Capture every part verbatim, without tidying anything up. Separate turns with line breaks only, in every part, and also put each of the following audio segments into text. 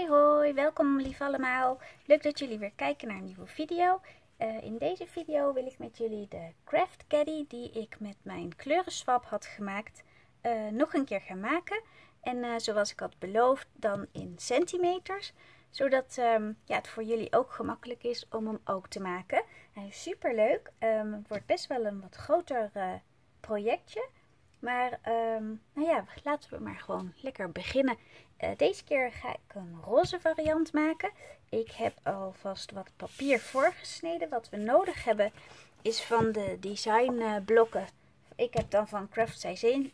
Hoi hoi, welkom lief allemaal. Leuk dat jullie weer kijken naar een nieuwe video. Uh, in deze video wil ik met jullie de Craft Caddy die ik met mijn kleurenswap had gemaakt uh, nog een keer gaan maken. En uh, zoals ik had beloofd dan in centimeters. Zodat um, ja, het voor jullie ook gemakkelijk is om hem ook te maken. Hij is super leuk. Um, het wordt best wel een wat groter uh, projectje. Maar um, nou ja, laten we maar gewoon lekker beginnen. Uh, deze keer ga ik een roze variant maken. Ik heb alvast wat papier voorgesneden. Wat we nodig hebben is van de design uh, blokken. Ik heb dan van Craft,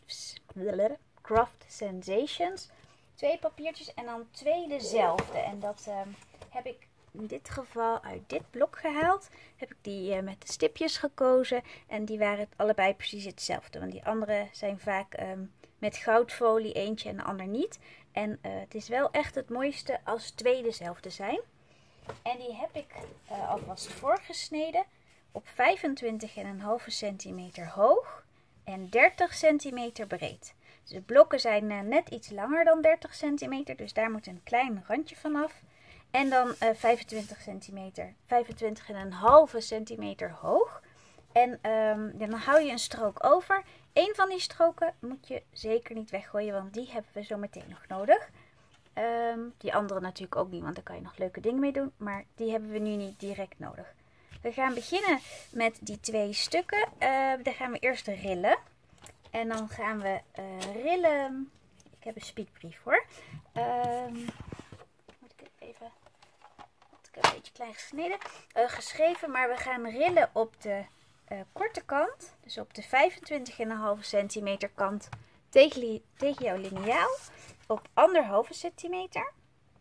Craft Sensations twee papiertjes en dan twee dezelfde. En dat uh, heb ik in dit geval uit dit blok gehaald. Heb ik die uh, met de stipjes gekozen. En die waren allebei precies hetzelfde. Want die andere zijn vaak um, met goudfolie eentje en de ander niet. En uh, het is wel echt het mooiste als twee dezelfde zijn. En die heb ik uh, alvast voorgesneden op vijfentwintig komma vijf centimeter hoog en dertig centimeter breed. Dus de blokken zijn uh, net iets langer dan dertig centimeter. Dus daar moet een klein randje vanaf. En dan uh, vijfentwintig centimeter, vijfentwintig komma vijf centimeter hoog. En um, dan hou je een strook over. Eén van die stroken moet je zeker niet weggooien, want die hebben we zo meteen nog nodig. Um, die andere natuurlijk ook niet, want daar kan je nog leuke dingen mee doen. Maar die hebben we nu niet direct nodig. We gaan beginnen met die twee stukken. Uh, daar gaan we eerst rillen. En dan gaan we uh, rillen. Ik heb een spiekbrief hoor. Um, Even, ik heb een beetje klein gesneden, uh, geschreven, maar we gaan rillen op de uh, korte kant, dus op de vijfentwintig komma vijf centimeter kant tegen, tegen jouw liniaal, op anderhalve centimeter.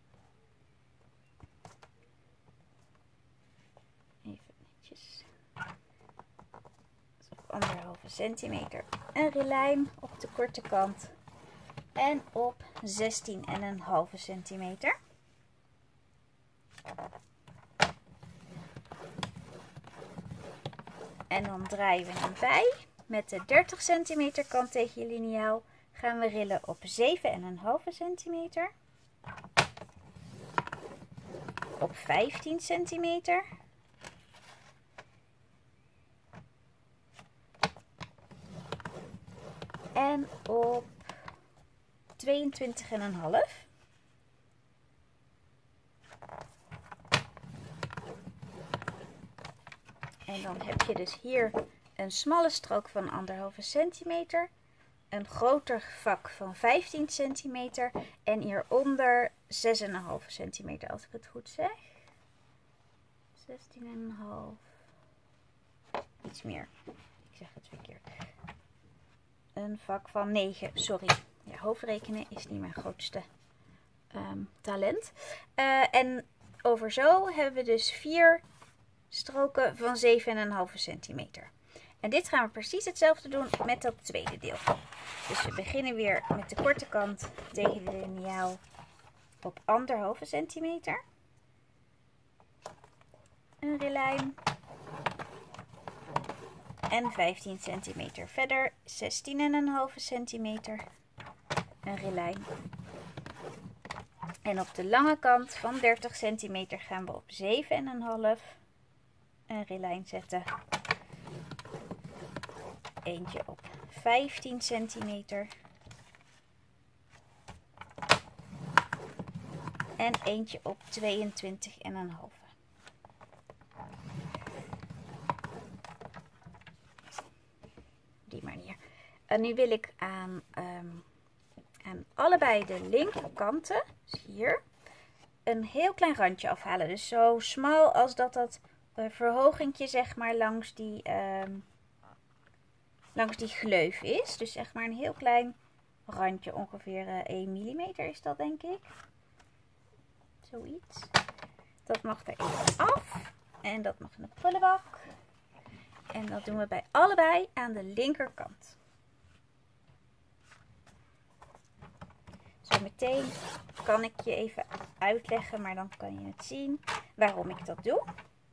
Even netjes. Dus op anderhalve centimeter een rillijn op de korte kant en op zestien komma vijf centimeter. En dan draaien we hem bij. Met de dertig centimeter kant tegen je liniaal gaan we rillen op zeven komma vijf centimeter. Op vijftien centimeter. En op tweeëntwintig komma vijf. En dan heb je dus hier een smalle strook van anderhalve centimeter. Een groter vak van vijftien centimeter. En hieronder zes komma vijf centimeter als ik het goed zeg. zestien komma vijf. Iets meer. Ik zeg het verkeerd. Een vak van negen. Sorry. Ja, hoofdrekenen is niet mijn grootste um, talent. Uh, en over zo hebben we dus vier stroken van zeven komma vijf centimeter. En dit gaan we precies hetzelfde doen met dat tweede deel. Dus we beginnen weer met de korte kant tegen de liniaal op anderhalve centimeter. Een rillijn. En vijftien centimeter verder, zestien komma vijf centimeter. Een rillijn. En op de lange kant van dertig centimeter gaan we op zeven komma vijf een rillijn zetten. Eentje op vijftien centimeter. En eentje op tweeëntwintig komma vijf. Die manier. En nu wil ik aan, um, aan allebei de linkerkanten, dus hier, een heel klein randje afhalen. Dus zo smal als dat dat verhogingje zeg maar langs die, um, langs die gleuf is. Dus zeg maar een heel klein randje, ongeveer uh, één millimeter is dat denk ik. Zoiets. Dat mag er even af. En dat mag in de prullenbak. En dat doen we bij allebei aan de linkerkant. Zometeen kan ik je even uitleggen, maar dan kan je het zien waarom ik dat doe.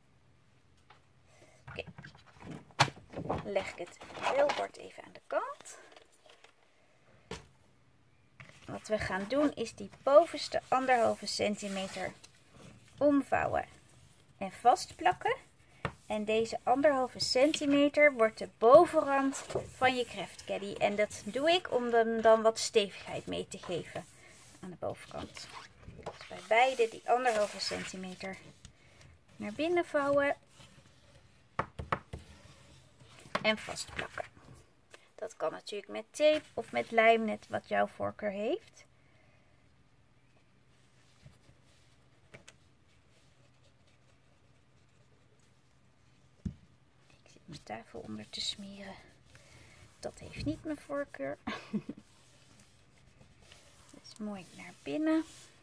Oké, okay. Leg ik het heel kort even aan de kant. wat we gaan doen is die bovenste anderhalve centimeter omvouwen en vastplakken. En deze anderhalve centimeter wordt de bovenrand van je craft caddy. En dat doe ik om hem dan wat stevigheid mee te geven aan de bovenkant. Dus bij beide die anderhalve centimeter naar binnen vouwen en vastplakken. Dat kan natuurlijk met tape of met lijm, net wat jouw voorkeur heeft. Ik zit mijn tafel onder te smeren. Dat heeft niet mijn voorkeur. Dus mooi naar binnen.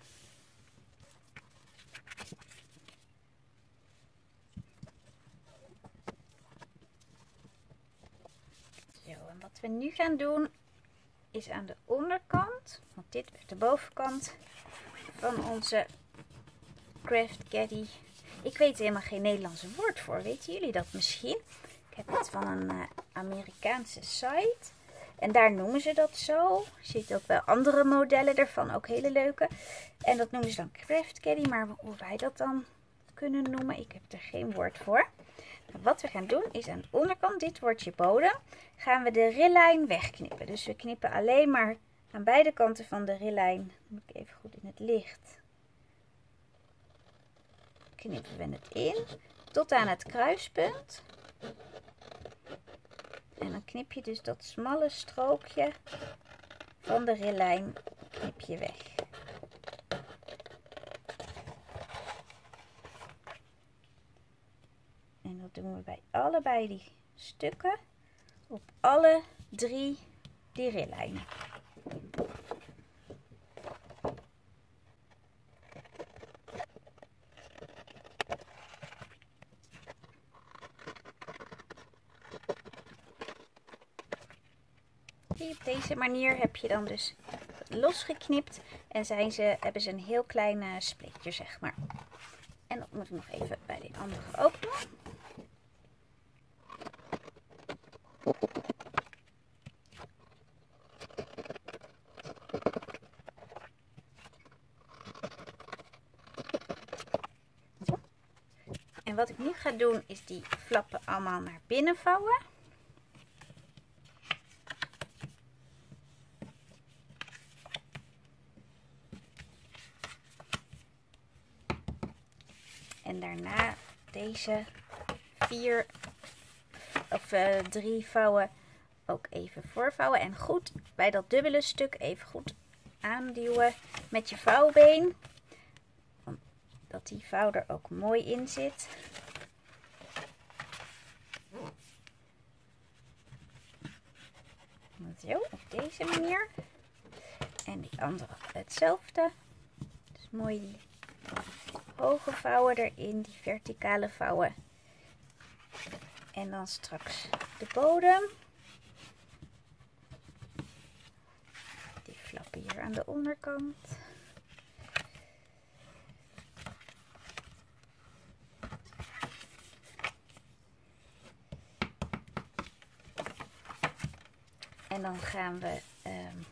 Wat we nu gaan doen is aan de onderkant, want dit werd de bovenkant van onze craft caddy. Ik weet helemaal geen Nederlandse woord voor, weten jullie dat misschien? Ik heb het van een uh, Amerikaanse site en daar noemen ze dat zo. Je ziet ook wel andere modellen ervan, ook hele leuke. En dat noemen ze dan craft caddy, maar hoe wij dat dan kunnen noemen, ik heb er geen woord voor. Wat we gaan doen is aan de onderkant, dit wordt je bodem, gaan we de rillijn wegknippen. Dus we knippen alleen maar aan beide kanten van de rillijn, moet ik even goed in het licht, knippen we het in tot aan het kruispunt. En dan knip je dus dat smalle strookje van de rillijn, knip je weg. En dat doen we bij allebei die stukken op alle drie die rillijnen. Op deze manier heb je dan dus losgeknipt en zijn ze, hebben ze een heel klein splitje, zeg maar. En dat moet ik nog even bij die andere ook doen. En wat ik nu ga doen is die flappen allemaal naar binnen vouwen. En daarna deze vier of uh, drie vouwen ook even voorvouwen. En goed bij dat dubbele stuk even goed aanduwen met je vouwbeen. Dat die vouw er ook mooi in zit. Zo, op deze manier. En die andere hetzelfde. Dus mooi die hoge vouwen erin, die verticale vouwen. En dan straks de bodem. Die flappen hier aan de onderkant. En dan gaan we um,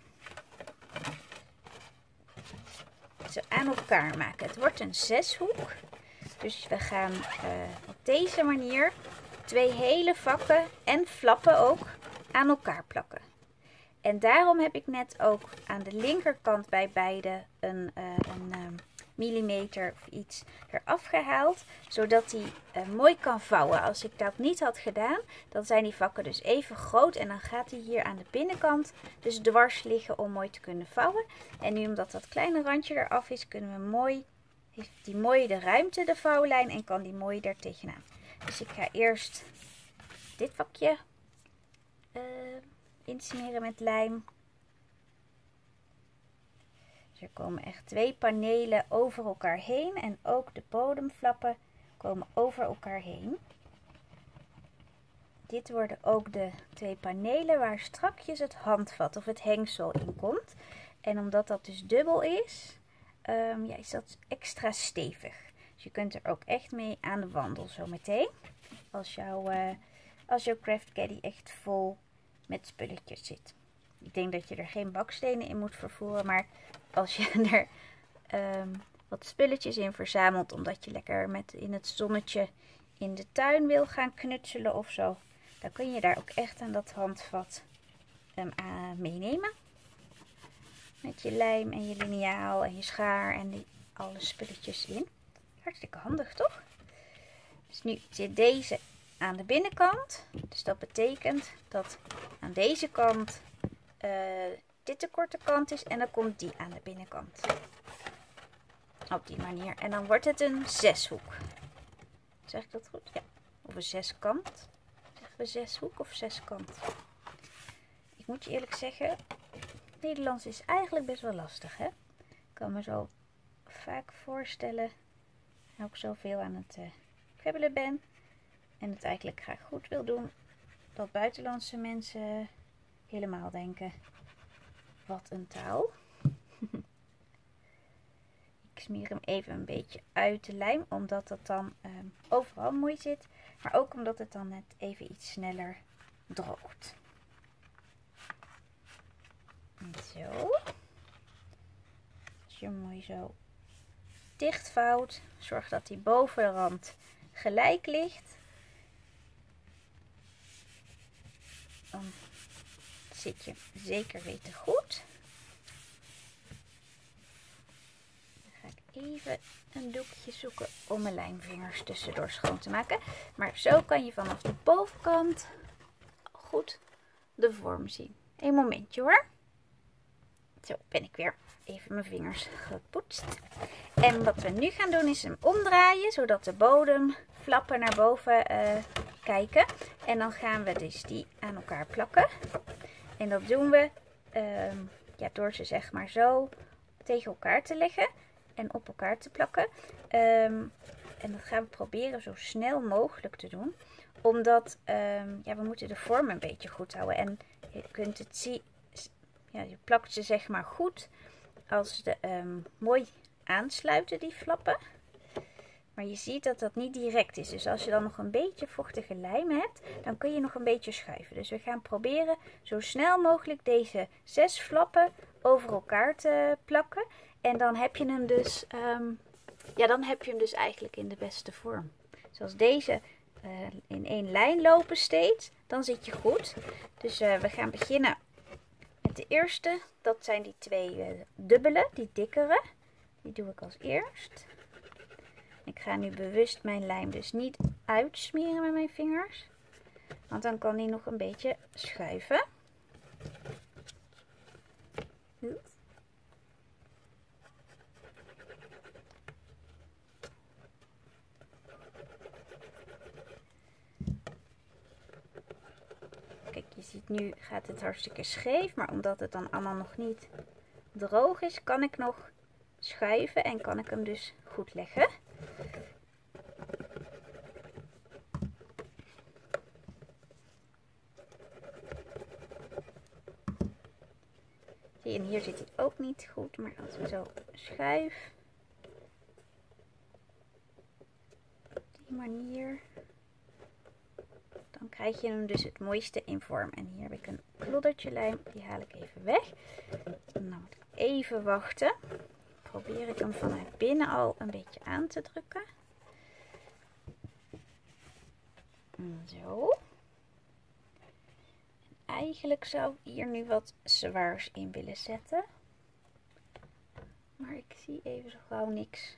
zo aan elkaar maken. Het wordt een zeshoek. Dus we gaan uh, op deze manier twee hele vakken en flappen ook aan elkaar plakken. En daarom heb ik net ook aan de linkerkant bij beide een, uh, een uh, millimeter of iets eraf gehaald. Zodat die uh, mooi kan vouwen. Als ik dat niet had gedaan, dan zijn die vakken dus even groot. En dan gaat die hier aan de binnenkant dus dwars liggen om mooi te kunnen vouwen. En nu omdat dat kleine randje eraf is, kunnen we mooi, heeft die mooi de ruimte, de vouwlijn. En kan die mooi daar tegenaan. Dus ik ga eerst dit vakje uh, insmeren met lijm. Er komen echt twee panelen over elkaar heen en ook de bodemflappen komen over elkaar heen. Dit worden ook de twee panelen waar strakjes het handvat of het hengsel in komt. En omdat dat dus dubbel is, um, ja, is dat extra stevig. Dus je kunt er ook echt mee aan de wandel zo meteen. Als jouw, uh, als jouw craft caddy echt vol met spulletjes zit. Ik denk dat je er geen bakstenen in moet vervoeren. Maar als je er um, wat spulletjes in verzamelt. Omdat je lekker met in het zonnetje in de tuin wil gaan knutselen of zo. Dan kun je daar ook echt aan dat handvat um, uh, meenemen. Met je lijm en je liniaal en je schaar en die, alle spulletjes in. Hartstikke handig, toch? Dus nu zit deze aan de binnenkant. Dus dat betekent dat aan deze kant uh, dit de korte kant is. En dan komt die aan de binnenkant. Op die manier. En dan wordt het een zeshoek. Zeg ik dat goed? Ja. Of een zeskant. Zeggen we zeshoek of zeskant? Ik moet je eerlijk zeggen, Nederlands is eigenlijk best wel lastig, hè? Ik kan me zo vaak voorstellen, en ook zoveel aan het uh, kwebbelen ben en het eigenlijk graag goed wil doen, dat buitenlandse mensen helemaal denken, wat een taal. Ik smeer hem even een beetje uit de lijm, omdat het dan um, overal mooi zit, maar ook omdat het dan net even iets sneller droogt. Zo. Als je hem mooi zo dichtvouwt, zorg dat die bovenrand gelijk ligt. Dan zit je zeker weten goed. Dan ga ik even een doekje zoeken om mijn lijmvingers tussendoor schoon te maken. Maar zo kan je vanaf de bovenkant goed de vorm zien. Een momentje hoor. Zo ben ik weer even mijn vingers gepoetst. En wat we nu gaan doen is hem omdraaien, zodat de bodemflappen naar boven uh, kijken. En dan gaan we dus die aan elkaar plakken. En dat doen we uh, ja, door ze zeg maar zo tegen elkaar te leggen en op elkaar te plakken. Um, en dat gaan we proberen zo snel mogelijk te doen. Omdat um, ja, we moeten de vorm een beetje goed houden. En je kunt het zien. Ja, je plakt ze zeg maar goed als ze um, mooi aansluiten, die flappen. Maar je ziet dat dat niet direct is. Dus als je dan nog een beetje vochtige lijm hebt, dan kun je nog een beetje schuiven. Dus we gaan proberen zo snel mogelijk deze zes flappen over elkaar te plakken. En dan heb je hem dus, um, ja, dan heb je hem dus eigenlijk in de beste vorm. Zoals deze uh, in één lijn lopen steeds, dan zit je goed. Dus uh, we gaan beginnen. De eerste, dat zijn die twee uh, dubbele, die dikkere. Die doe ik als eerst. Ik ga nu bewust mijn lijm dus niet uitsmeren met mijn vingers. Want dan kan die nog een beetje schuiven. Kijk, je ziet nu gaat het hartstikke scheef, maar omdat het dan allemaal nog niet droog is, kan ik nog schuiven en kan ik hem dus goed leggen. Zie je, en hier zit hij ook niet goed, maar als we zo schuif, op die manier, dan krijg je hem dus het mooiste in vorm. En hier heb ik een kloddertje lijm, die haal ik even weg. En dan moet ik even wachten. Probeer ik hem vanuit binnen al een beetje aan te drukken. Zo. En eigenlijk zou ik hier nu wat zwaars in willen zetten. Maar ik zie even zo gauw niks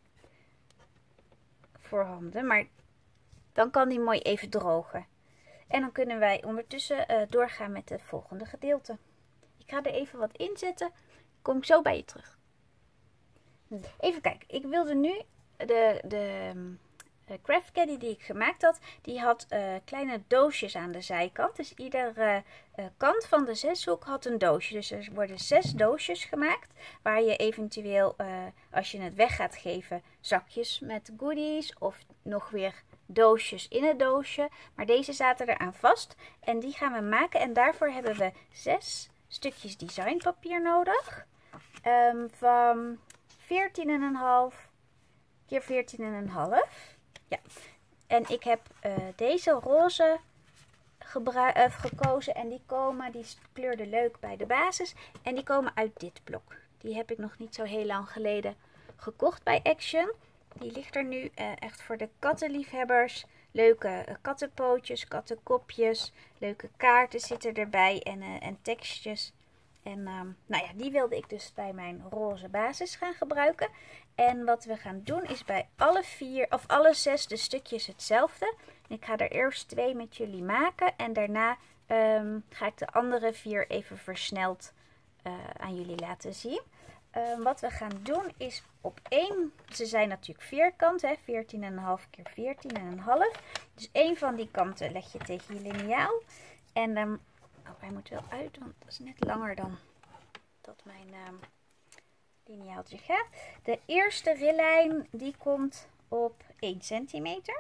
voorhanden. Maar dan kan die mooi even drogen. En dan kunnen wij ondertussen uh, doorgaan met het volgende gedeelte. Ik ga er even wat in zetten. Kom ik zo bij je terug. Even kijken. Ik wilde nu de, de uh, craft caddy die ik gemaakt had. Die had uh, kleine doosjes aan de zijkant. Dus iedere uh, kant van de zeshoek had een doosje. Dus er worden zes doosjes gemaakt. Waar je eventueel, uh, als je het weg gaat geven, zakjes met goodies. Of nog weer doosjes in het doosje. Maar deze zaten eraan vast. En die gaan we maken. En daarvoor hebben we zes stukjes designpapier nodig. Um, van veertien komma vijf keer veertien komma vijf. Ja. En ik heb uh, deze roze uh, gekozen. En die komen, die kleurden leuk bij de basis. En die komen uit dit blok. Die heb ik nog niet zo heel lang geleden gekocht bij Action. Die ligt er nu uh, echt voor de kattenliefhebbers. Leuke uh, kattenpootjes, kattenkopjes. Leuke kaarten zitten erbij en, uh, en tekstjes. En um, nou ja, die wilde ik dus bij mijn roze basis gaan gebruiken. En wat we gaan doen is bij alle vier of alle zes de stukjes hetzelfde. Ik ga er eerst twee met jullie maken en daarna um, ga ik de andere vier even versneld uh, aan jullie laten zien. Um, wat we gaan doen is op één, ze zijn natuurlijk vierkant, hè, veertien komma vijf keer veertien komma vijf. Dus één van die kanten leg je tegen je liniaal. En um, oh, hij moet wel uit, want dat is net langer dan dat mijn um, liniaaltje gaat. De eerste rillijn die komt op één centimeter.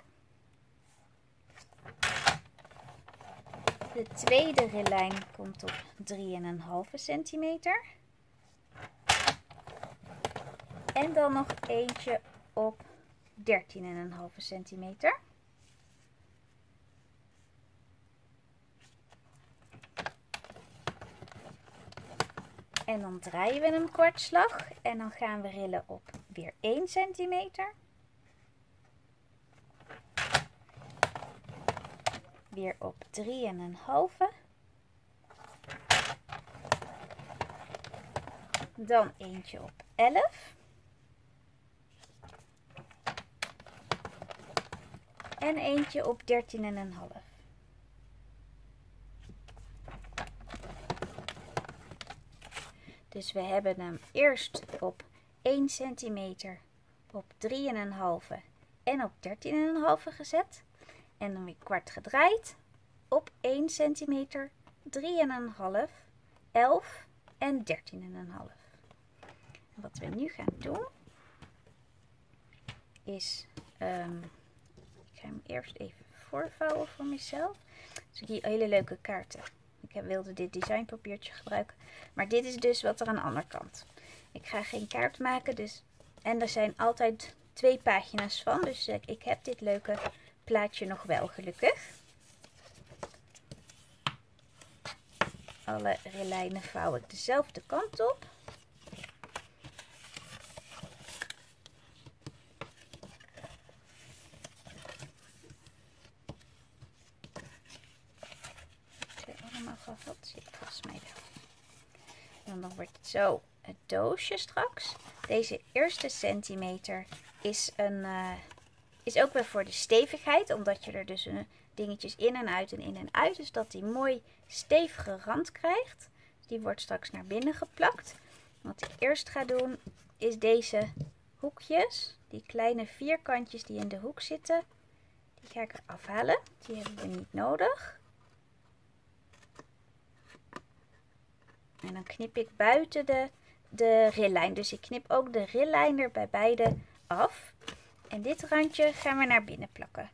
De tweede rillijn komt op drie komma vijf centimeter. En dan nog eentje op dertien komma vijf centimeter. En dan draaien we hem kwartslag en dan gaan we rillen op weer één centimeter. Weer op drie komma vijf. Dan eentje op elf. En eentje op dertien komma vijf. Dus we hebben hem eerst op één centimeter, op drie komma vijf en op dertien komma vijf gezet. En dan weer kwart gedraaid op één centimeter, drie komma vijf, elf en dertien komma vijf. En wat we nu gaan doen is, um, ik ga hem eerst even voorvouwen voor mezelf. Dus die hele leuke kaarten. Ik wilde dit designpapiertje gebruiken. Maar dit is dus wat er aan de andere kant. Ik ga geen kaart maken. Dus, en er zijn altijd twee pagina's van. Dus ik heb dit leuke plaatje nog wel gelukkig. Alle rillijnen vouw ik dezelfde kant op. Dat zit volgens mij wel. En dan wordt het zo het doosje straks. Deze eerste centimeter is, een, uh, is ook weer voor de stevigheid. Omdat je er dus een, dingetjes in en uit en in en uit. Dus dat die mooi stevige rand krijgt. Die wordt straks naar binnen geplakt. Wat ik eerst ga doen is deze hoekjes. Die kleine vierkantjes die in de hoek zitten. Die ga ik er afhalen. Die hebben we niet nodig. En dan knip ik buiten de, de rillijn. Dus ik knip ook de rillijn er bij beide af. En dit randje gaan we naar binnen plakken.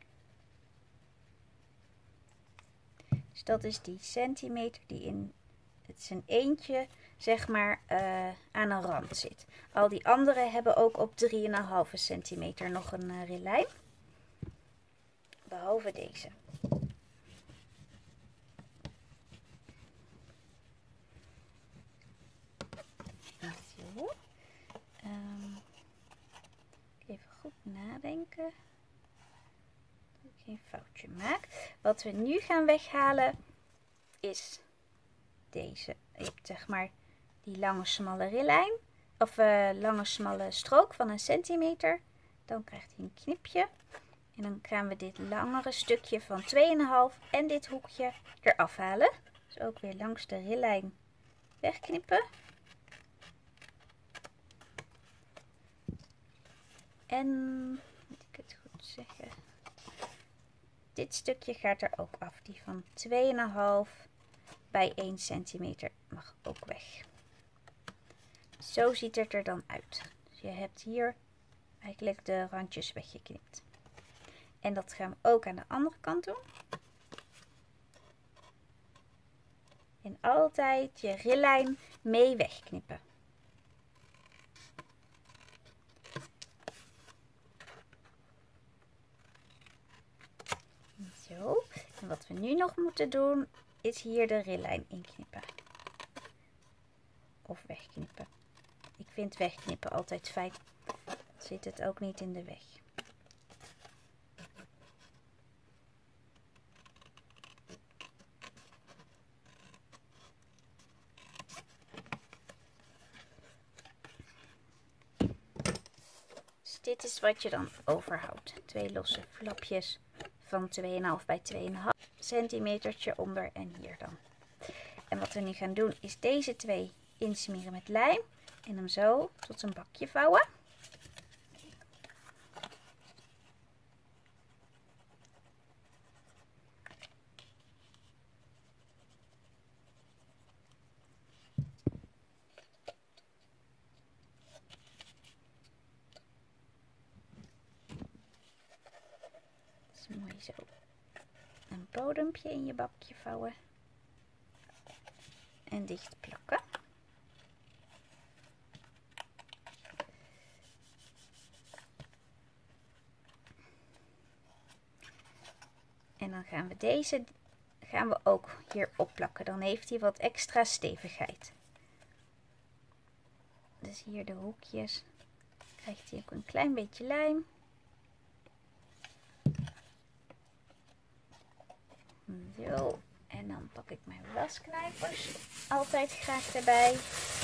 Dus dat is die centimeter die in het zijn eentje zeg maar uh, aan een rand zit. Al die andere hebben ook op drie komma vijf centimeter nog een uh, rillijn. Behalve deze. Um, even goed nadenken dat ik geen foutje maak. Wat we nu gaan weghalen is deze. Je hebt zeg maar die lange smalle rillijn of uh, lange smalle strook van een centimeter. Dan krijgt hij een knipje en dan gaan we dit langere stukje van twee komma vijf en dit hoekje eraf halen. Dus ook weer langs de rillijn wegknippen. En, moet ik het goed zeggen, dit stukje gaat er ook af. Die van twee komma vijf bij één centimeter mag ook weg. Zo ziet het er dan uit. Dus je hebt hier eigenlijk de randjes weggeknipt. En dat gaan we ook aan de andere kant doen. En altijd je rillijn mee wegknippen. Zo. En wat we nu nog moeten doen is hier de rillijn inknippen. Of wegknippen. Ik vind wegknippen altijd fijn. Dan zit het ook niet in de weg. Dus dit is wat je dan overhoudt. Twee losse flapjes van twee komma vijf bij twee komma vijf centimeter onder en hier dan. En wat we nu gaan doen is deze twee insmeren met lijm en hem zo tot een bakje vouwen. Dus mooi zo een bodempje in je bakje vouwen en dicht plakken. En dan gaan we deze gaan we ook hier opplakken. Dan heeft hij wat extra stevigheid. Dus hier de hoekjes krijgt hij ook een klein beetje lijm. Zo. En dan pak ik mijn wasknijpers altijd graag erbij.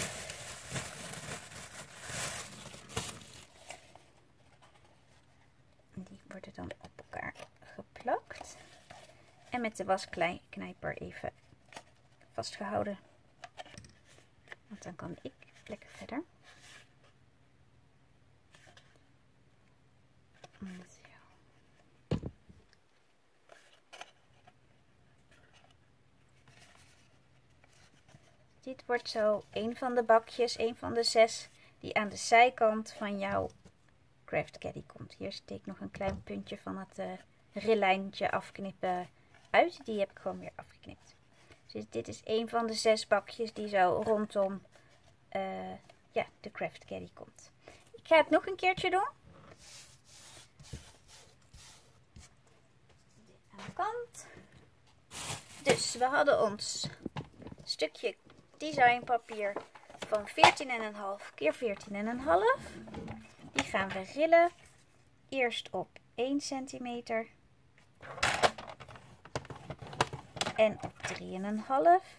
Die worden dan op elkaar geplakt. En met de wasknijper even vastgehouden. Want dan kan ik lekker verder. Dit wordt zo een van de bakjes, een van de zes die aan de zijkant van jouw craft caddy komt. Hier steek ik nog een klein puntje van het uh, rillijntje afknippen uit. Die heb ik gewoon weer afgeknipt. Dus dit is een van de zes bakjes die zo rondom uh, ja, de craft caddy komt. Ik ga het nog een keertje doen. Dit aan de kant. Dus we hadden ons stukje designpapier van veertien komma vijf keer veertien komma vijf. Die gaan we rillen. Eerst op één centimeter. En op drie komma vijf.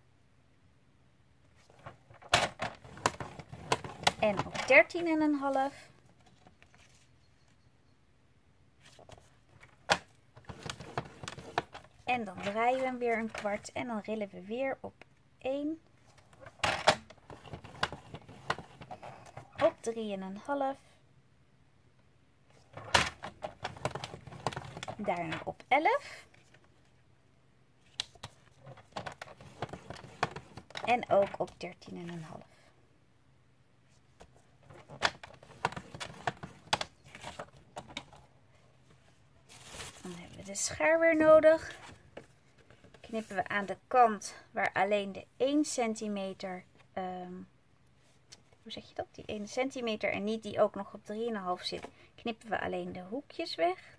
En op dertien komma vijf. En dan draaien we hem weer een kwart en dan rillen we weer op één. Op drie komma vijf. Daarna op elf. En ook op dertien komma vijf. Dan hebben we de schaar weer nodig. Knippen we aan de kant waar alleen de één centimeter, um, hoe zeg je dat? Die één centimeter en niet die ook nog op drie komma vijf zit, knippen we alleen de hoekjes weg.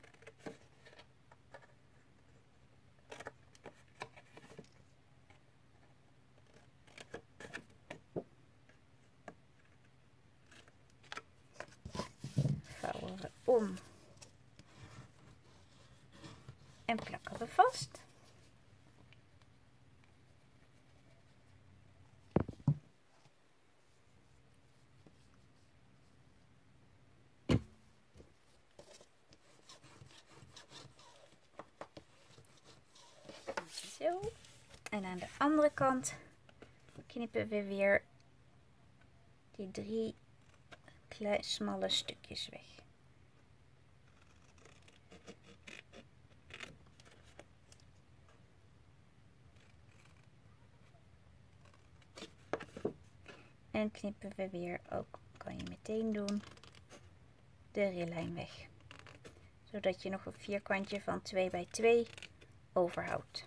Vouwen we om en plakken we vast. Zo. En aan de andere kant knippen we weer die drie kleine smalle stukjes weg. En knippen we weer, ook kan je meteen doen, de rillijn weg. Zodat je nog een vierkantje van twee bij twee overhoudt.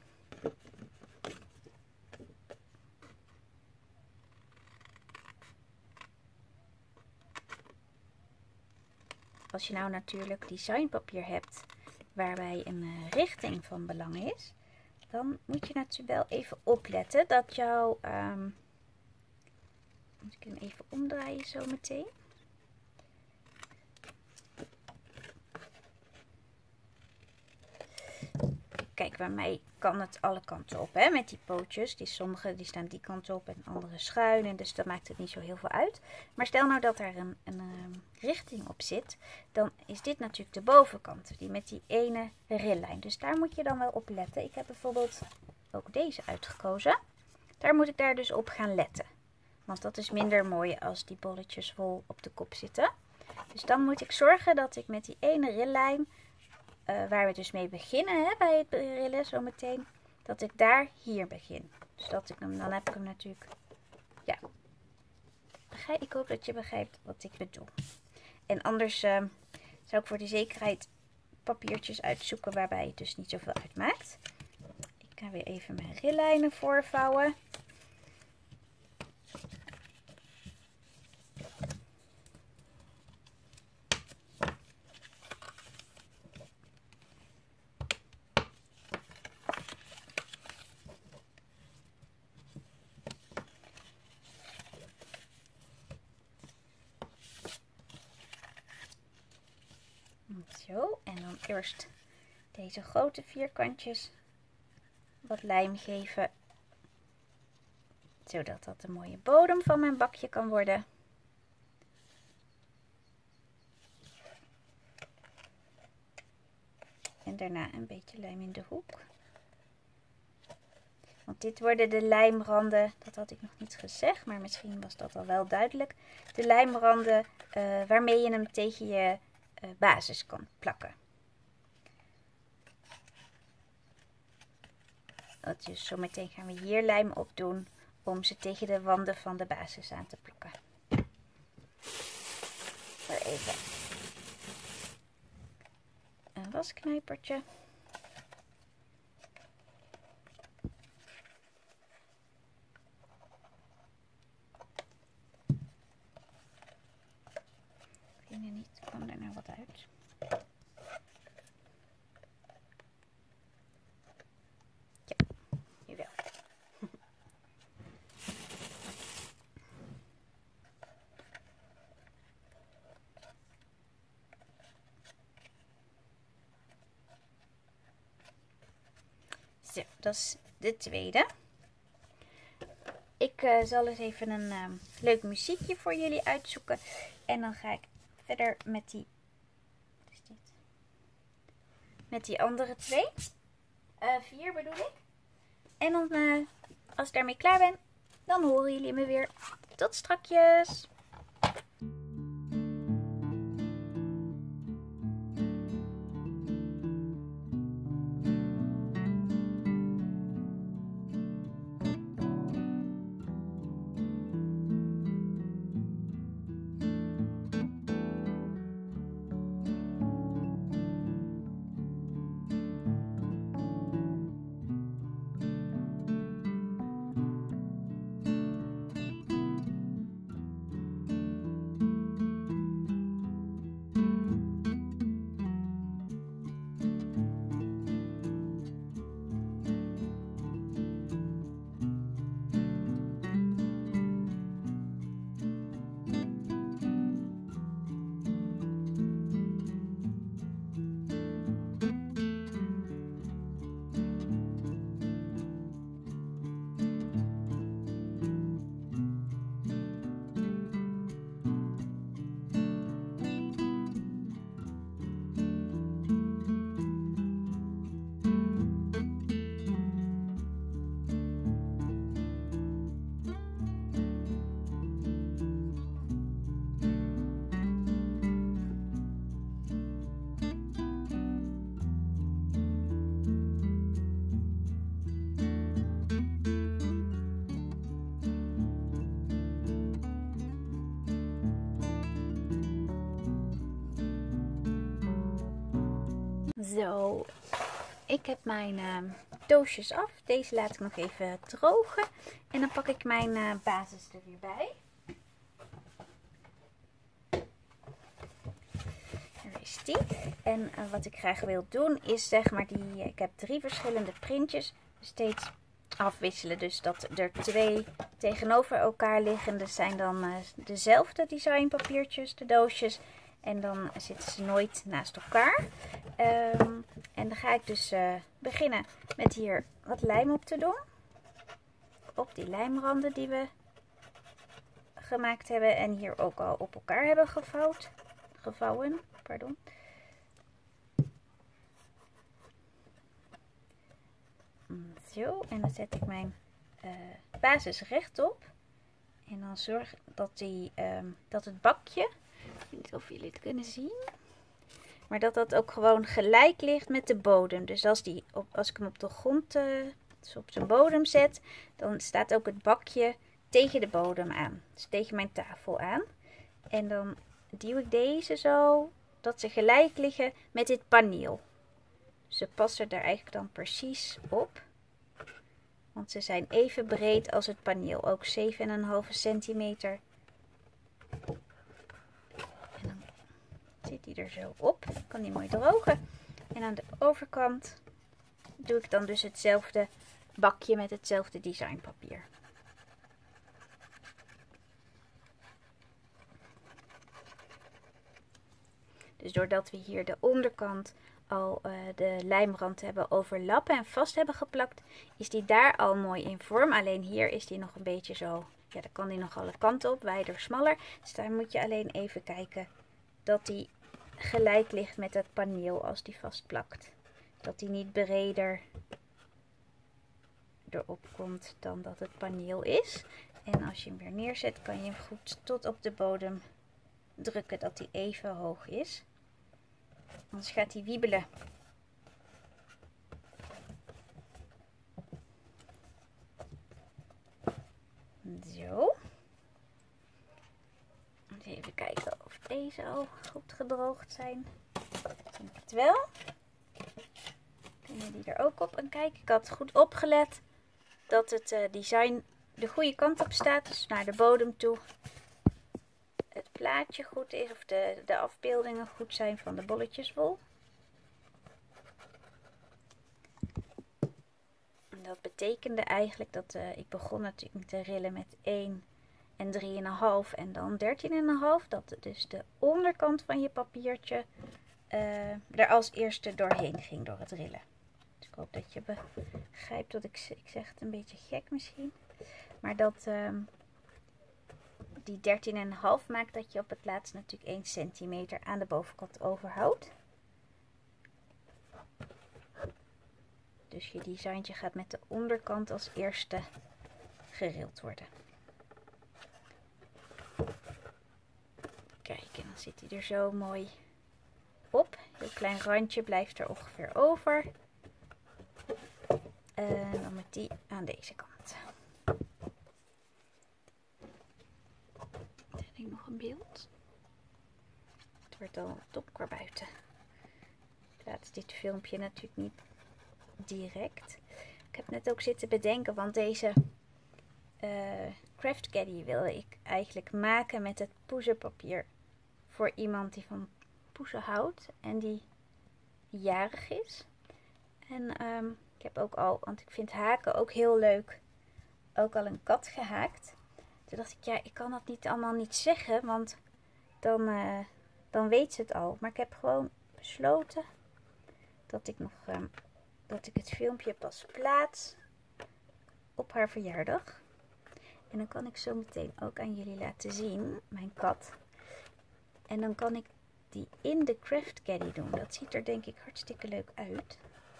Als je nou natuurlijk designpapier hebt waarbij een uh, richting van belang is, dan moet je natuurlijk wel even opletten dat jouw... Um, moet ik hem even omdraaien zo meteen. Kijk, bij mij kan het alle kanten op, hè, met die pootjes. Die sommige die staan die kant op en andere schuin. En dus dat maakt het niet zo heel veel uit. Maar stel nou dat er een, een, een richting op zit. Dan is dit natuurlijk de bovenkant. Die met die ene rillijn. Dus daar moet je dan wel op letten. Ik heb bijvoorbeeld ook deze uitgekozen. Daar moet ik daar dus op gaan letten. Want dat is minder mooi als die bolletjes wol op de kop zitten. Dus dan moet ik zorgen dat ik met die ene rillijn... Uh, waar we dus mee beginnen, hè, bij het rillen zo meteen, dat ik daar hier begin. Dus dat ik hem, dan heb ik hem natuurlijk, ja, begrijp, ik hoop dat je begrijpt wat ik bedoel. En anders uh, zou ik voor de zekerheid papiertjes uitzoeken waarbij het dus niet zoveel uitmaakt. Ik ga weer even mijn rillijnen voorvouwen. Zo, en dan eerst deze grote vierkantjes wat lijm geven, zodat dat een mooie bodem van mijn bakje kan worden. En daarna een beetje lijm in de hoek. Want dit worden de lijmranden, dat had ik nog niet gezegd, maar misschien was dat al wel duidelijk. De lijmranden uh, waarmee je hem tegen je uh, basis kan plakken. Dus zometeen gaan we hier lijm op doen om ze tegen de wanden van de basis aan te plakken. Er even een wasknijpertje. Ik vind er niet, kwam er nou wat uit? Ja, jawel. Zo, dat is de tweede. Ik uh, zal eens even een uh, leuk muziekje voor jullie uitzoeken. En dan ga ik verder met die, wat is dit? Met die andere twee. Uh, vier bedoel ik. En dan, uh, als ik daarmee klaar ben, dan horen jullie me weer. Tot strakjes! Zo, ik heb mijn uh, doosjes af. Deze laat ik nog even drogen. En dan pak ik mijn uh, basis er weer bij. Er is is die. En uh, wat ik graag wil doen is zeg maar die, ik heb drie verschillende printjes steeds afwisselen. Dus dat er twee tegenover elkaar liggende zijn dan uh, dezelfde designpapiertjes, de doosjes. En dan zitten ze nooit naast elkaar. Um, en dan ga ik dus uh, beginnen met hier wat lijm op te doen. Op die lijmranden die we gemaakt hebben. En hier ook al op elkaar hebben gevouwd. Gevouwen, pardon. Zo, en dan zet ik mijn uh, basis rechtop. En dan zorg dat, die, um, dat het bakje, ik weet niet of jullie het kunnen zien, maar dat dat ook gewoon gelijk ligt met de bodem. Dus als, die op, als ik hem op de grond, uh, dus op zijn bodem zet, dan staat ook het bakje tegen de bodem aan. Dus tegen mijn tafel aan. En dan duw ik deze zo, dat ze gelijk liggen met dit paneel. Ze passen er eigenlijk dan precies op. Want ze zijn even breed als het paneel. Ook zeven komma vijf centimeter. En dan zit die er zo op. Dan kan die mooi drogen. En aan de overkant doe ik dan dus hetzelfde bakje met hetzelfde designpapier. Dus doordat we hier de onderkant al uh, de lijmrand hebben overlappen en vast hebben geplakt, is die daar al mooi in vorm. Alleen hier is die nog een beetje zo, ja, daar kan die nog alle kanten op, wijder, smaller. Dus daar moet je alleen even kijken dat die gelijk ligt met het paneel als die vastplakt. Dat die niet breder erop komt dan dat het paneel is. En als je hem weer neerzet, kan je hem goed tot op de bodem drukken, dat die even hoog is. Anders gaat hij wiebelen. Zo. Even kijken of deze al goed gedroogd zijn. Ik denk het wel. Kunnen die er ook op? En kijk, ik had goed opgelet dat het uh, design de goede kant op staat. Dus naar de bodem toe. Het plaatje goed is, of de, de afbeeldingen goed zijn van de bolletjeswol. En dat betekende eigenlijk dat uh, ik begon natuurlijk met te rillen met één en drie komma vijf en dan dertien komma vijf. Dat dus de onderkant van je papiertje uh, er als eerste doorheen ging door het rillen. Dus ik hoop dat je begrijpt dat ik, ik zeg het een beetje gek misschien. Maar dat... Uh, Die dertien komma vijf maakt dat je op het laatst natuurlijk één centimeter aan de bovenkant overhoudt. Dus je designtje gaat met de onderkant als eerste gerild worden. Kijk, en dan zit hij er zo mooi op. Heel klein randje blijft er ongeveer over. En dan met die aan deze kant. Nog een beeld. Het wordt al donker buiten. Ik laat dit filmpje natuurlijk niet direct. Ik heb net ook zitten bedenken, want deze uh, craft caddy wilde ik eigenlijk maken met het poezenpapier voor iemand die van poezen houdt en die jarig is. En um, ik heb ook al, want ik vind haken ook heel leuk, ook al een kat gehaakt. Toen dacht ik, ja, ik kan dat niet allemaal niet zeggen, want dan, uh, dan weet ze het al. Maar ik heb gewoon besloten dat ik nog uh, dat ik het filmpje pas plaats op haar verjaardag. En dan kan ik zo meteen ook aan jullie laten zien, mijn kat. En dan kan ik die in de craft caddy doen. Dat ziet er denk ik hartstikke leuk uit.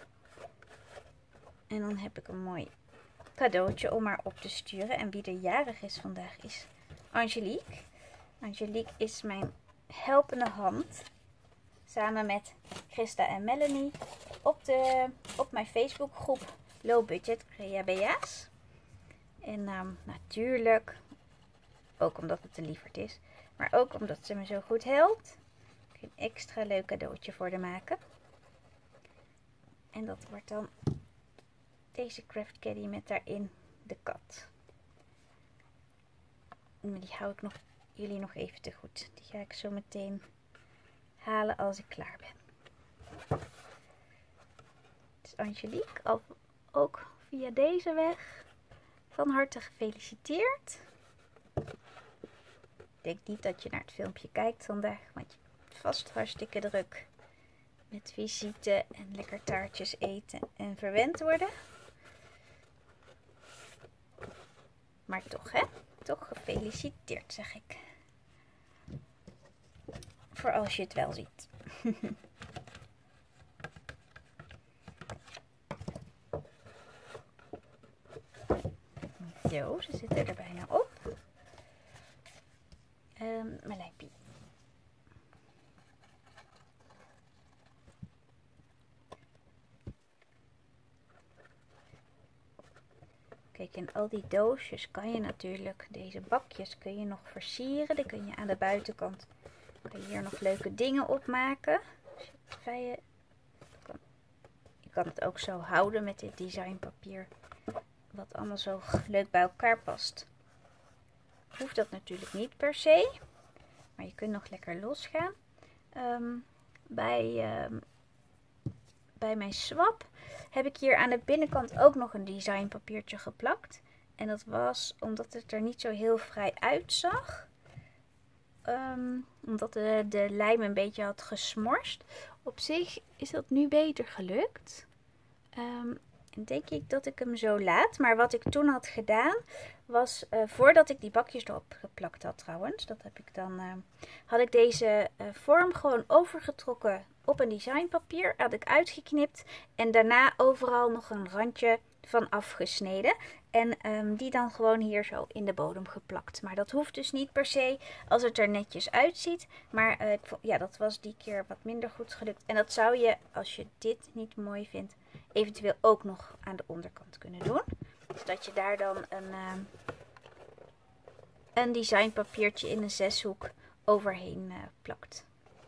En dan heb ik een mooi cadeautje om haar op te sturen. En wie er jarig is vandaag is Angelique. Angelique is mijn helpende hand. Samen met Christa en Melanie. Op, de, op mijn Facebookgroep Low Budget Creabea's. En um, natuurlijk, ook omdat het een lieverd is. Maar ook omdat ze me zo goed helpt. Ik een extra leuk cadeautje voor haar maken. En dat wordt dan deze craft caddy met daarin de kat. En die hou ik nog, jullie nog even te goed. Die ga ik zo meteen halen als ik klaar ben. Dus Angelique, ook via deze weg van harte gefeliciteerd. Ik denk niet dat je naar het filmpje kijkt vandaag, want je bent vast hartstikke druk met visite en lekker taartjes eten en verwend worden. Maar toch, hè? Toch gefeliciteerd, zeg ik. Voor als je het wel ziet. Zo, ze zitten er bijna op. Um, mijn lijmpje. Kijk, in al die doosjes kan je natuurlijk, deze bakjes kun je nog versieren. Die kun je aan de buitenkant, kan je hier nog leuke dingen opmaken. Dus je, kan, je kan het ook zo houden met dit designpapier, wat allemaal zo leuk bij elkaar past. Hoeft dat natuurlijk niet per se, maar je kunt nog lekker losgaan. Um, bij, um, bij mijn swap heb ik hier aan de binnenkant ook nog een designpapiertje geplakt. En dat was omdat het er niet zo heel vrij uitzag. Um, omdat de, de lijm een beetje had gesmorst. Op zich is dat nu beter gelukt. Um, en denk ik dat ik hem zo laat. Maar wat ik toen had gedaan was, uh, voordat ik die bakjes erop geplakt had trouwens. Dat heb ik dan, uh, had ik deze uh, vorm gewoon overgetrokken op een designpapier. Had ik uitgeknipt en daarna overal nog een randje van afgesneden. En um, die dan gewoon hier zo in de bodem geplakt. Maar dat hoeft dus niet per se als het er netjes uitziet. Maar uh, ik vond, ja, dat was die keer wat minder goed gelukt. En dat zou je, als je dit niet mooi vindt, eventueel ook nog aan de onderkant kunnen doen. Dus dat je daar dan een, uh, een designpapiertje in een zeshoek overheen uh, plakt.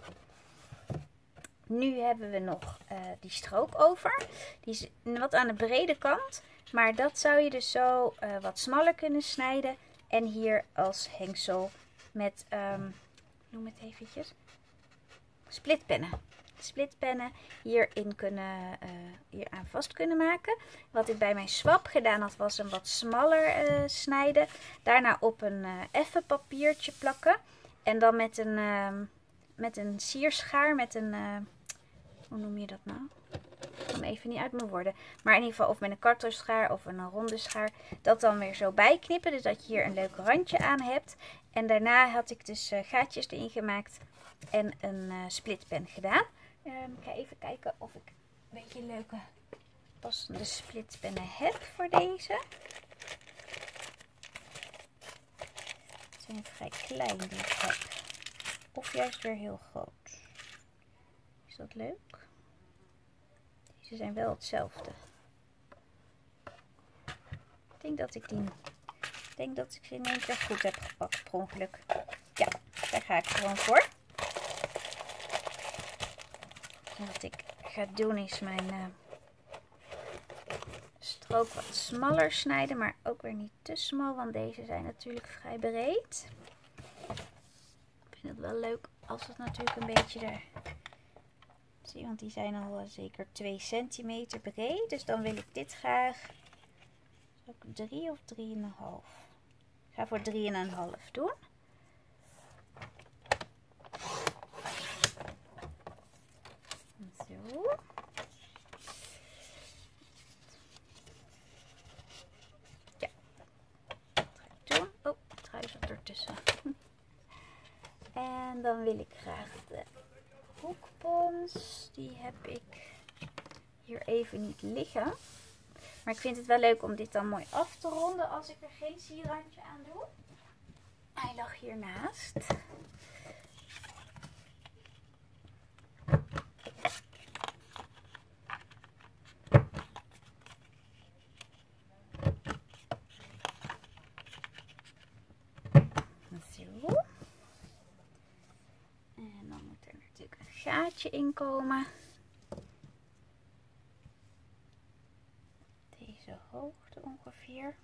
Nu hebben we nog uh, die strook over. Die is wat aan de brede kant. Maar dat zou je dus zo uh, wat smaller kunnen snijden. En hier als hengsel met, um, noem het eventjes, splitpennen. Splitpennen hierin kunnen, uh, hier aan vast kunnen maken. Wat ik bij mijn swap gedaan had, was een wat smaller uh, snijden. Daarna op een uh, effen papiertje plakken. En dan met een, uh, met een sierschaar, met een, uh, hoe noem je dat nou? Ik kom even niet uit mijn woorden. Maar in ieder geval of met een kartelschaar of een ronde schaar. Dat dan weer zo bijknippen. Dus dat je hier een leuk randje aan hebt. En daarna had ik dus uh, gaatjes erin gemaakt. En een uh, splitpen gedaan. Um, ik ga even kijken of ik een beetje leuke passende splitpennen heb voor deze. Ze zijn vrij klein die ik heb. Of juist weer heel groot. Is dat leuk? Ze zijn wel hetzelfde. Ik denk dat ik die, ik denk dat ik ze in één keer goed heb gepakt per ongeluk. Ja, daar ga ik gewoon voor. En wat ik ga doen is mijn uh, strook wat smaller snijden, maar ook weer niet te smal, want deze zijn natuurlijk vrij breed. Ik vind het wel leuk als het natuurlijk een beetje daar... Zie, want die zijn al uh, zeker twee centimeter breed. Dus dan wil ik dit graag ook drie of drie en een half. Ik ga voor drie en een half doen. Zo. Ja. Dat ga ik doen. Oh, het trui zat ertussen. En dan wil ik graag de hoekpons, die heb ik hier even niet liggen. Maar ik vind het wel leuk om dit dan mooi af te ronden als ik er geen sierrandje aan doe. Hij lag hiernaast. Zo. En dan moet er natuurlijk een gaatje in komen. Deze hoogte ongeveer.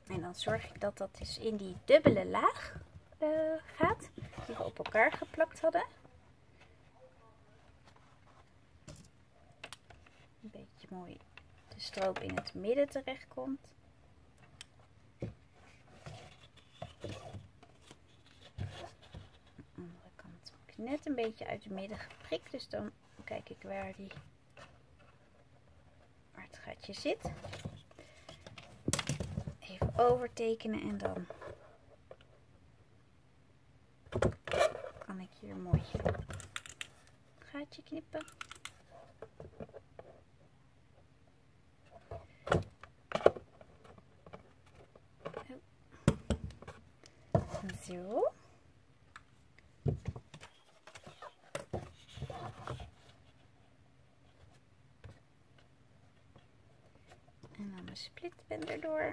En dan zorg ik dat dat dus in die dubbele laag uh, gaat, die we op elkaar geplakt hadden. Een beetje mooi de stroop in het midden terecht komt. De andere kant heb ik net een beetje uit het midden geprikt, dus dan kijk ik waar, die, waar het gaatje zit. Even overtekenen en dan kan ik hier mooi een gaatje knippen. Zo. En dan mijn splitpen erdoor.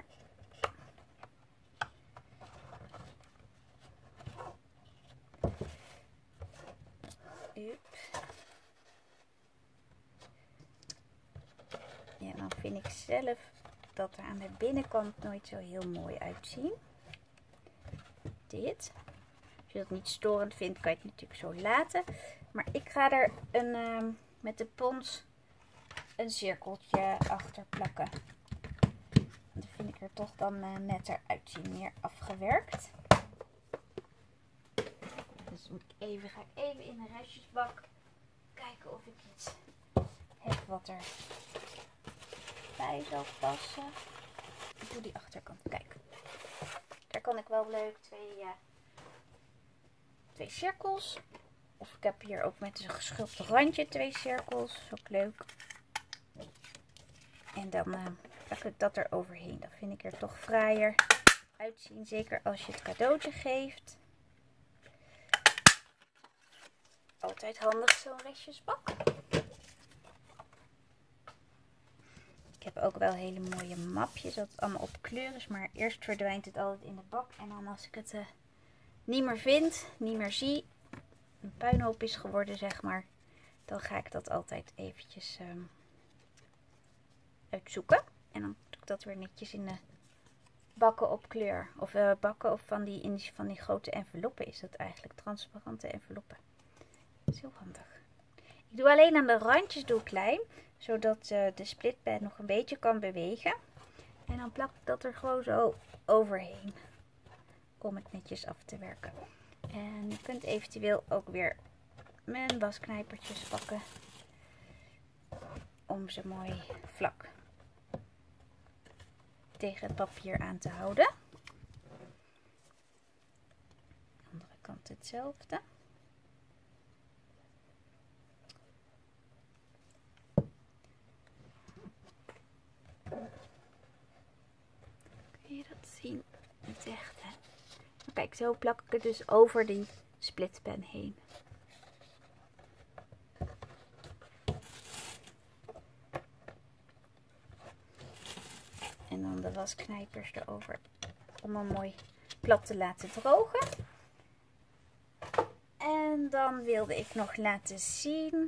Up. Ja, dan vind ik zelf dat er aan de binnenkant nooit zo heel mooi uitzien. Dit. Als je dat niet storend vindt, kan je het natuurlijk zo laten. Maar ik ga er een, uh, met de pons een cirkeltje achter plakken. Dan vind ik er toch dan uh, netter uitzien, meer afgewerkt. Dus moet ik even, ga ik even in de restjesbak kijken of ik iets heb wat er bij zal passen. Ik doe die achterkant. Kijk, daar kan ik wel leuk twee, uh, twee cirkels. Of ik heb hier ook met een geschulpte randje twee cirkels. Dat is ook leuk. En dan uh, plak ik dat er overheen. Dat vind ik er toch fraaier uitzien. Zeker als je het cadeautje geeft. Altijd handig zo'n restjesbak. Ik heb ook wel hele mooie mapjes. Dat het allemaal op kleur is. Maar eerst verdwijnt het altijd in de bak. En dan als ik het uh, niet meer vind, niet meer zie, een puinhoop is geworden zeg maar. Dan ga ik dat altijd eventjes uh, uitzoeken. En dan doe ik dat weer netjes in de bakken op kleur. Of uh, bakken of van die, in die, van die grote enveloppen is dat eigenlijk. Transparante enveloppen. Dat is heel handig. Ik doe alleen aan de randjes doe klein. Zodat uh, de splitpen nog een beetje kan bewegen. En dan plak ik dat er gewoon zo overheen. Om het netjes af te werken. En je kunt eventueel ook weer mijn wasknijpertjes pakken. Om ze mooi vlak tegen het papier aan te houden. Andere kant hetzelfde. Kun je dat zien? Niet echt, hè? Maar kijk, zo plak ik het dus over die splitpen heen. En dan de wasknijpers erover om hem mooi plat te laten drogen. En dan wilde ik nog laten zien.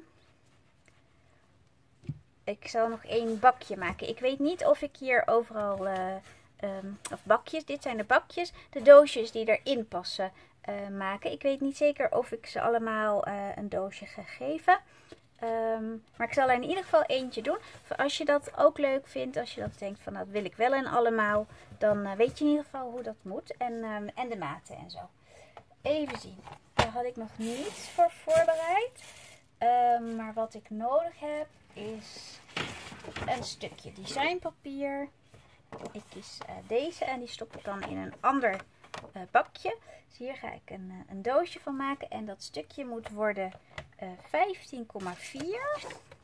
Ik zal nog één bakje maken. Ik weet niet of ik hier overal, uh, um, of bakjes, dit zijn de bakjes, de doosjes die erin passen uh, maken. Ik weet niet zeker of ik ze allemaal uh, een doosje ga geven. Um, maar ik zal er in ieder geval eentje doen. Als je dat ook leuk vindt, als je dat denkt van dat wil ik wel en allemaal, dan uh, weet je in ieder geval hoe dat moet. En, um, en de maten en zo. Even zien. Daar had ik nog niets voor voorbereid. Um, maar wat ik nodig heb is een stukje designpapier. Ik kies uh, deze en die stop ik dan in een ander uh, bakje. Dus hier ga ik een, uh, een doosje van maken. En dat stukje moet worden uh, vijftien komma vier.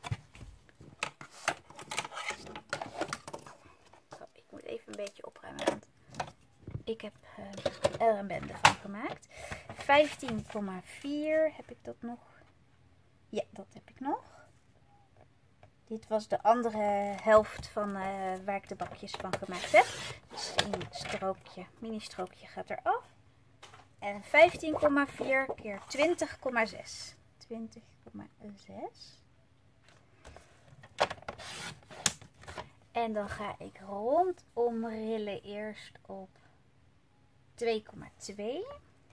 Oh, ik moet even een beetje opruimen, want ik heb uh, er een bende van gemaakt. vijftien komma vier heb ik dat nog. Ja, dat heb ik nog. Dit was de andere helft van uh, waar ik de bakjes van gemaakt heb. Dus een strookje, mini strookje gaat eraf. En vijftien komma vier keer twintig komma zes. twintig komma zes. En dan ga ik rondom rillen eerst op twee komma twee.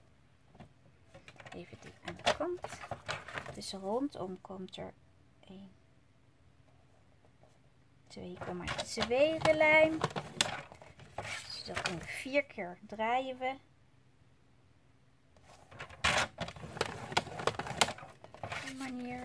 Even die aan de kant. Dus rondom komt er een twee komma twee rillijn. Dus dat doen we vier keer, draaien we. Op die manier.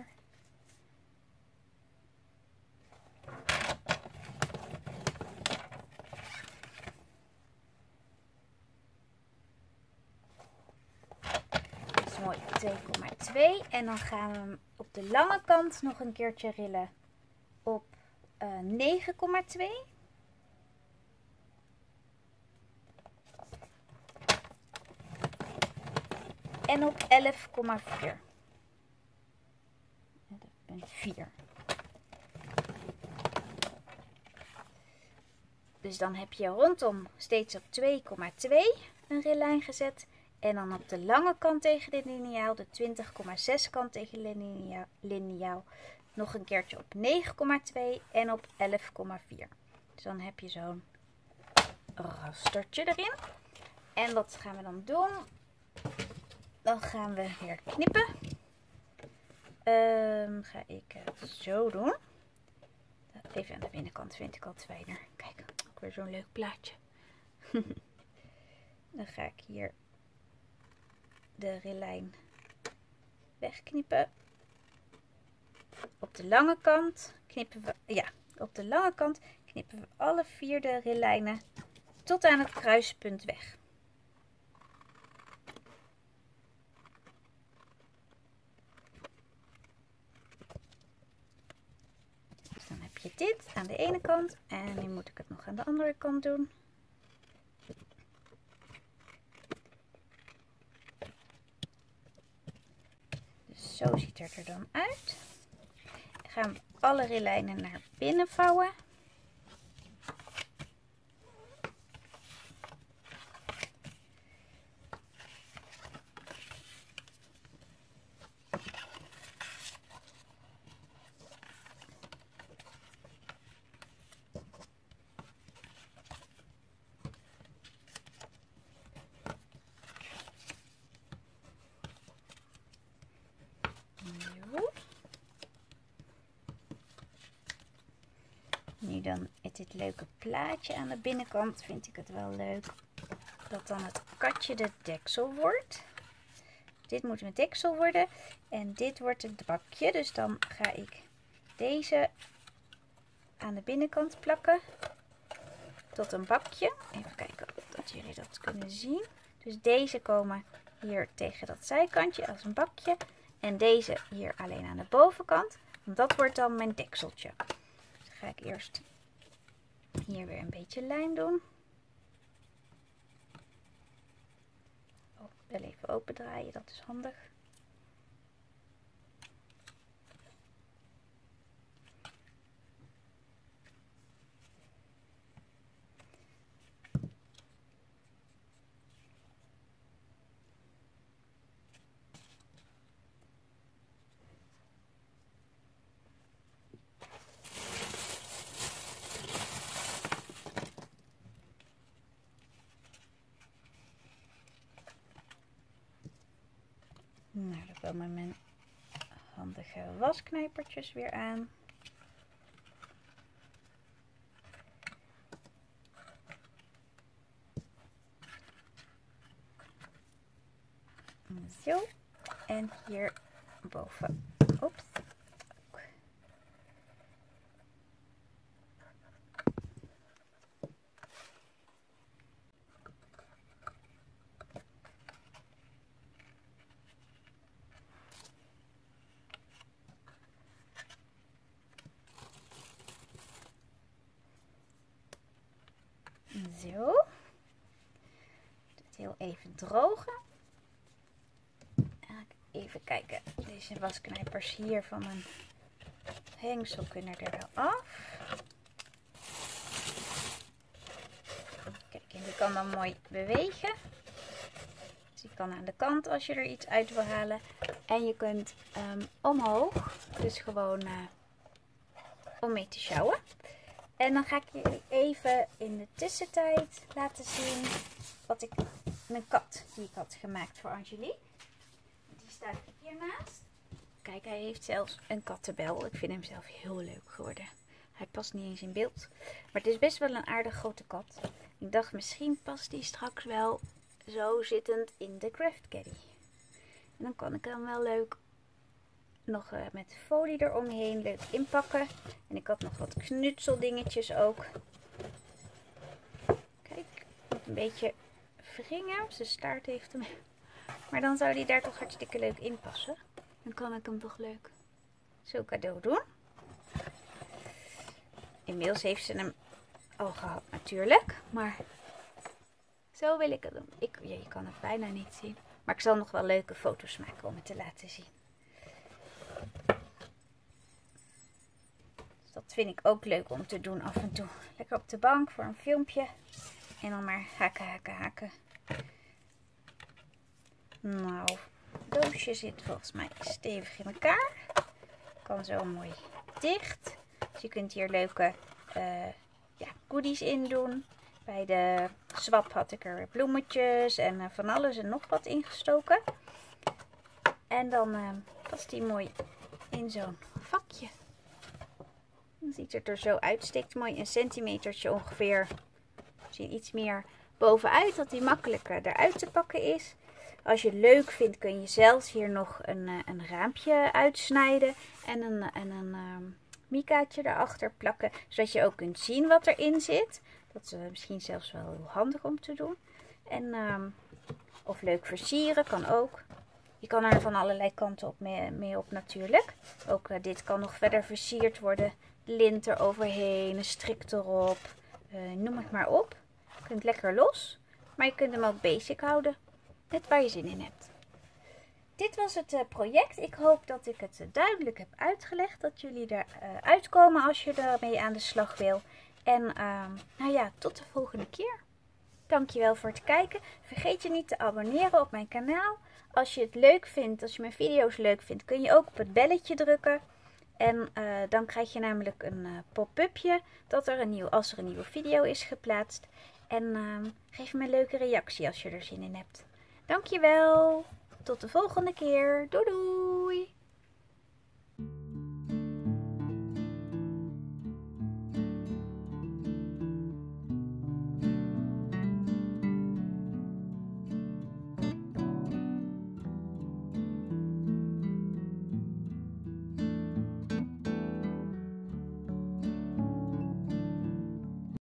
Dat is mooi, twee komma twee. En dan gaan we hem op de lange kant nog een keertje rillen op uh, negen komma twee. En op elf komma vier. vier. Dus dan heb je rondom steeds op twee komma twee een rillijn gezet. En dan op de lange kant tegen de liniaal, de twintig komma zes kant tegen de liniaal, nog een keertje op negen komma twee en op elf komma vier. Dus dan heb je zo'n rastertje erin. En wat gaan we dan doen? Dan gaan we weer knippen. Um, ga ik het zo doen. Even aan de binnenkant vind ik altijd fijner. Kijk, ook weer zo'n leuk plaatje. Dan ga ik hier de rillijn wegknippen. Op de lange kant knippen we, ja, op de lange kant knippen we alle vier de rillijnen tot aan het kruispunt weg. Dus dan heb je dit aan de ene kant en nu moet ik het nog aan de andere kant doen. Dus zo ziet het er dan uit. Dan gaan we alle rillijnen naar binnen vouwen. Nu dan met dit leuke plaatje aan de binnenkant vind ik het wel leuk dat dan het katje de deksel wordt. Dit moet een deksel worden en dit wordt het bakje. Dus dan ga ik deze aan de binnenkant plakken tot een bakje. Even kijken of jullie dat kunnen zien. Dus deze komen hier tegen dat zijkantje als een bakje. En deze hier alleen aan de bovenkant. Want dat wordt dan mijn dekseltje. Dus ga ik eerst hier weer een beetje lijm doen. Oh, wel even open draaien, dat is handig. Nou, dan komen mijn handige wasknijpertjes weer aan. Zo. En hier boven. Ops. Zo. Het heel even drogen. Even kijken. Deze wasknijpers hier van mijn hengsel kunnen er wel af. Kijk, en die kan dan mooi bewegen. Dus die kan aan de kant als je er iets uit wil halen. En je kunt um, omhoog. Dus gewoon uh, om mee te sjouwen. En dan ga ik jullie even in de tussentijd laten zien wat ik, mijn kat die ik had gemaakt voor Angelique. Die staat hiernaast. Kijk, hij heeft zelfs een kattenbel. Ik vind hem zelf heel leuk geworden. Hij past niet eens in beeld. Maar het is best wel een aardig grote kat. Ik dacht, misschien past die straks wel zo zittend in de craft caddy. En dan kan ik hem wel leuk nog uh, met folie eromheen leuk inpakken. En ik had nog wat knutseldingetjes ook. Kijk, moet een beetje wringen. Zijn staart heeft hem. Maar dan zou die daar toch hartstikke leuk in passen. Dan kan ik hem toch leuk zo cadeau doen. Inmiddels heeft ze hem al gehad natuurlijk. Maar zo wil ik het doen. Ik, ja, je kan het bijna niet zien. Maar ik zal nog wel leuke foto's maken om het te laten zien. Dus dat vind ik ook leuk om te doen af en toe. Lekker op de bank voor een filmpje. En dan maar haken, haken, haken. Nou, het doosje zit volgens mij stevig in elkaar. Kan zo mooi dicht. Dus je kunt hier leuke uh, ja, goodies in doen. Bij de swap had ik er bloemetjes en uh, van alles en nog wat ingestoken. En dan uh, past die mooi in zo'n vakje. Dan ziet het er zo uit. Steekt mooi een centimetertje ongeveer. Zie je iets meer bovenuit, dat die makkelijker eruit te pakken is. Als je het leuk vindt kun je zelfs hier nog een, een raampje uitsnijden en een, en een uh, micaatje erachter plakken. Zodat je ook kunt zien wat erin zit. Dat is uh, misschien zelfs wel heel handig om te doen. En, uh, of leuk versieren kan ook. Je kan er van allerlei kanten op mee, mee op natuurlijk. Ook uh, dit kan nog verder versierd worden. Lint eroverheen, een strik erop. Uh, noem het maar op. Je kunt lekker los. Maar je kunt hem ook basic houden. Net waar je zin in hebt. Dit was het uh, project. Ik hoop dat ik het uh, duidelijk heb uitgelegd. Dat jullie eruit uh, uitkomen als je ermee aan de slag wil. En uh, nou ja, tot de volgende keer. Dankjewel voor het kijken. Vergeet je niet te abonneren op mijn kanaal. Als je het leuk vindt, als je mijn video's leuk vindt, kun je ook op het belletje drukken. En uh, dan krijg je namelijk een uh, pop-upje dat er een nieuw, als er een nieuwe video is geplaatst. En uh, geef me een leuke reactie als je er zin in hebt. Dankjewel. Tot de volgende keer. Doei doei.